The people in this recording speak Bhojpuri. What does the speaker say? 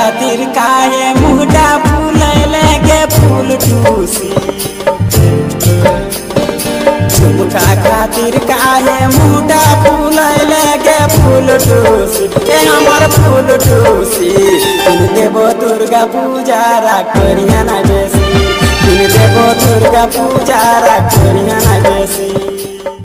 खातिर काहे मुहटा फूलैले गे फूल टूसी झुमका खातिर काहे मुहटा फूलैले गे फूल टूसी ए हमर फूल टूसी तुम देवो दुर्गा पूजा रा करिया ना बेसी तुम देवो दुर्गा पूजा रा करिया ना बेसी।